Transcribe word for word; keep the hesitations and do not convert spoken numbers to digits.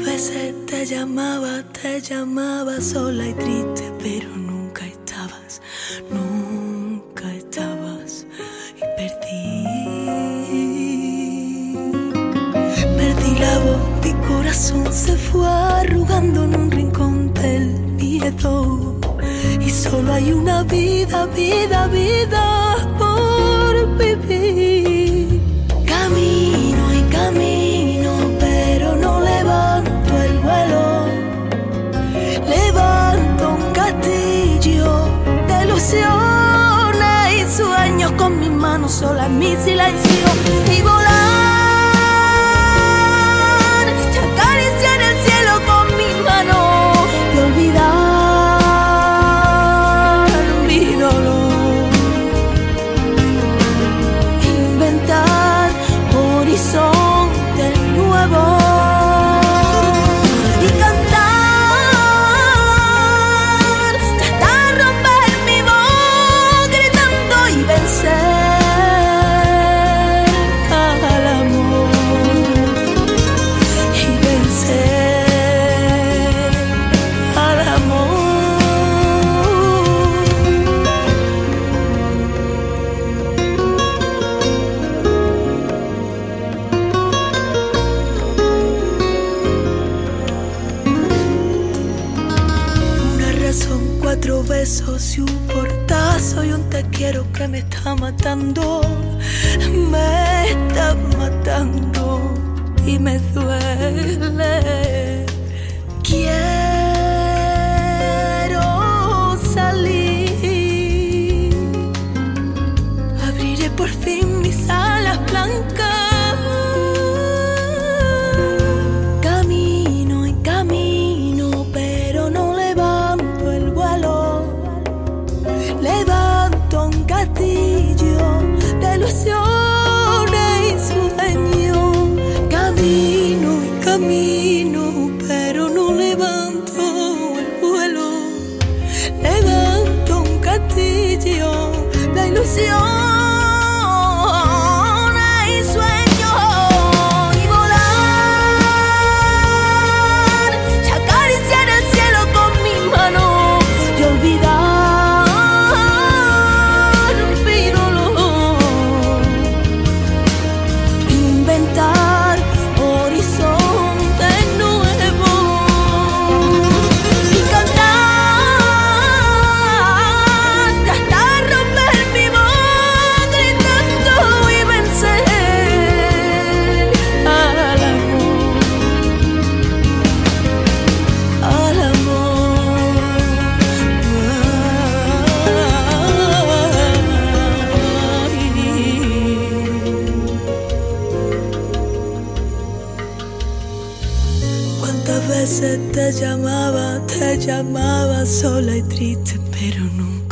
veces te llamaba, te llamaba sola y triste, pero nunca estabas, nunca estabas. Y perdí, perdí la voz, mi corazón se fue arrugando en un rincón del miedo. Y solo hay una vida, vida, vida por vivir. Camino y camino, pero no levanto el vuelo. Levanto un castillo de ilusiones y sueños con mis manos solas, mi silencio y volar. Y acariciar el cielo con mis manos y olvidar mi dolor. Inventar horizontes nuevos. Son cuatro besos y un portazo y un te quiero que me está matando, me está matando y me duele. Quiero salir, abriré por fin mis alas blancas. Camino en camino, pero no levanto el vuelo. Levanto un castillo de ilusiones y sueños. Camino y camino, pero no levanto el vuelo. Levanto un castillo de ilusiones. ¿Cuántas veces te llamaba, te llamaba sola y triste, pero nunca